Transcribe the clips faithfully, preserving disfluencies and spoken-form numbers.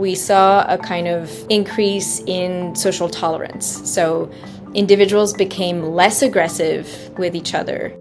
we saw a kind of increase in social tolerance. So individuals became less aggressive with each other.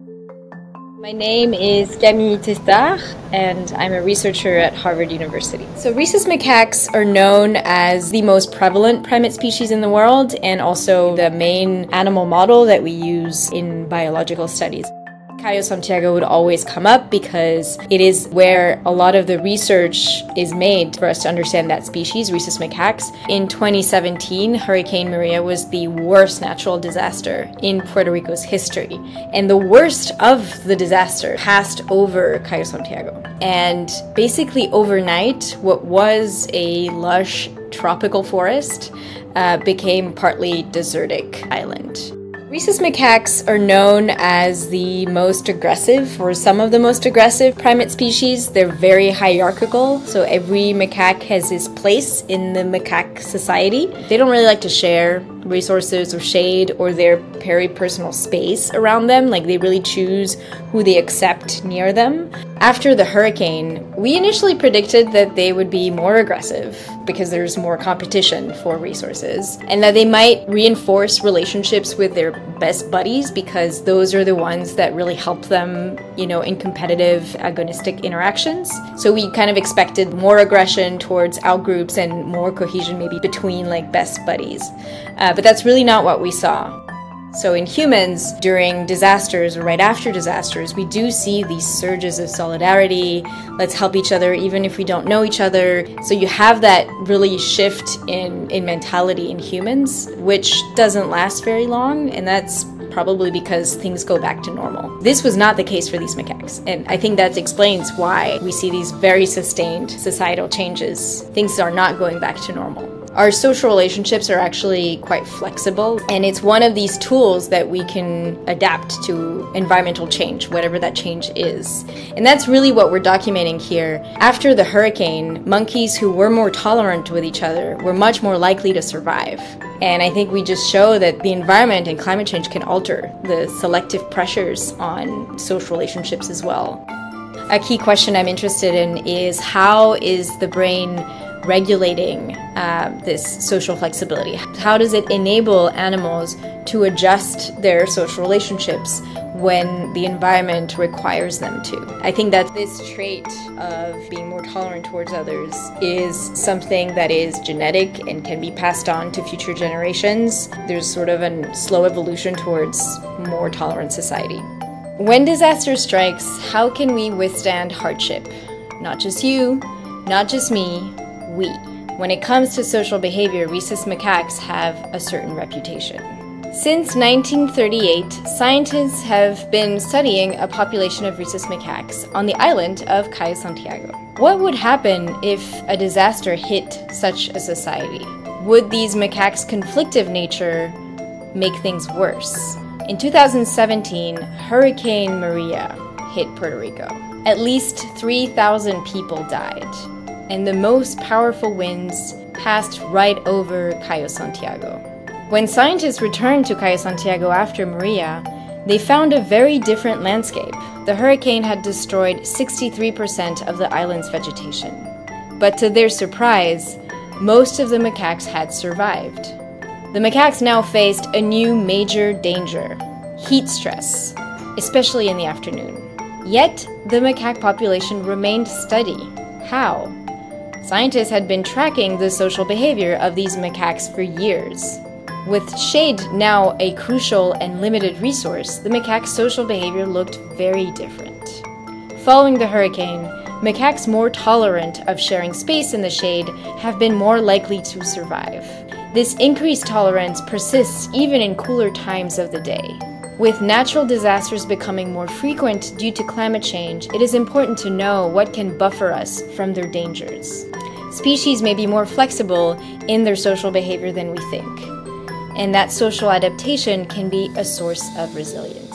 My name is Camille Testard, and I'm a researcher at Harvard University. So Rhesus macaques are known as the most prevalent primate species in the world, and also the main animal model that we use in biological studies. Cayo Santiago would always come up because it is where a lot of the research is made for us to understand that species, Rhesus macaques. In twenty seventeen, Hurricane Maria was the worst natural disaster in Puerto Rico's history. And the worst of the disaster passed over Cayo Santiago. And basically overnight, what was a lush tropical forest uh, became partly desertic island. Rhesus macaques are known as the most aggressive, or some of the most aggressive primate species. They're very hierarchical, so every macaque has its place in the macaque society. They don't really like to share resources or shade or their peripersonal space around them. Like, they really choose who they accept near them. After the hurricane, we initially predicted that they would be more aggressive because there's more competition for resources, and that they might reinforce relationships with their best buddies because those are the ones that really help them, you know, in competitive agonistic interactions. So we kind of expected more aggression towards outgroups and more cohesion maybe between like best buddies. Uh, but that's really not what we saw. So in humans, during disasters or right after disasters, we do see these surges of solidarity. Let's help each other even if we don't know each other. So you have that really shift in, in mentality in humans, which doesn't last very long, and that's probably because things go back to normal. This was not the case for these macaques, and I think that explains why we see these very sustained societal changes. Things are not going back to normal. Our social relationships are actually quite flexible, and it's one of these tools that we can adapt to environmental change, whatever that change is. And that's really what we're documenting here. After the hurricane, monkeys who were more tolerant with each other were much more likely to survive. And I think we just show that the environment and climate change can alter the selective pressures on social relationships as well. A key question I'm interested in is, how is the brain regulating uh, this social flexibility? How does it enable animals to adjust their social relationships when the environment requires them to? I think that this trait of being more tolerant towards others is something that is genetic and can be passed on to future generations. There's sort of a slow evolution towards more tolerant society. When disaster strikes, how can we withstand hardship? Not just you, not just me, we. When it comes to social behavior, Rhesus macaques have a certain reputation. Since nineteen thirty-eight, scientists have been studying a population of Rhesus macaques on the island of Cayo Santiago. What would happen if a disaster hit such a society? Would these macaques' conflictive nature make things worse? In two thousand seventeen, Hurricane Maria hit Puerto Rico. At least three thousand people died, and the most powerful winds passed right over Cayo Santiago. When scientists returned to Cayo Santiago after Maria, they found a very different landscape. The hurricane had destroyed sixty-three percent of the island's vegetation. But to their surprise, most of the macaques had survived. The macaques now faced a new major danger: heat stress, especially in the afternoon. Yet, the macaque population remained steady. How? Scientists had been tracking the social behavior of these macaques for years. With shade now a crucial and limited resource, the macaques' social behavior looked very different. Following the hurricane, macaques more tolerant of sharing space in the shade have been more likely to survive. This increased tolerance persists even in cooler times of the day. With natural disasters becoming more frequent due to climate change, it is important to know what can buffer us from their dangers. Species may be more flexible in their social behavior than we think, and that social adaptation can be a source of resilience.